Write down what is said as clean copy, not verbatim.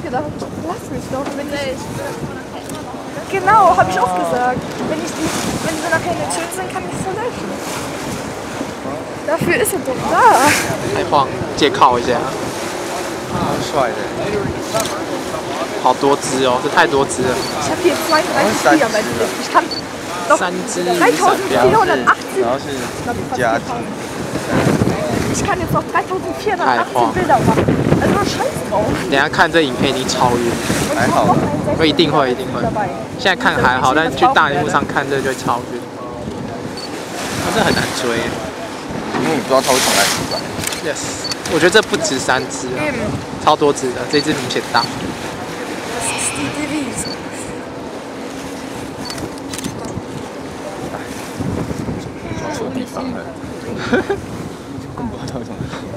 gedacht, lass mich doch. Genau, habe ich auch gesagt. Wenn die so nachher nicht schön sind, kann ich es verlöschen. Dafür ist er doch da. 来晃，借靠一下。 蛮帅的。 好多只哦，这太多只了。 Ich habe hier 32 Tier bei dir. Ich kann doch 3只 3480. 然后是家庭。 Ich kann jetzt noch 3418 Bilder machen. Also scheiß drauf. 等一下看这影片一定超晕， 还好， 一定会，一定会。现在看还好，但是去大荧幕上看这就会超晕。这很难追。 因为你不知道它会从哪里出来。 Yes， 我觉得这不止3只啊，超多只的，这只明显大。 抓错地方了。更不知道从哪里。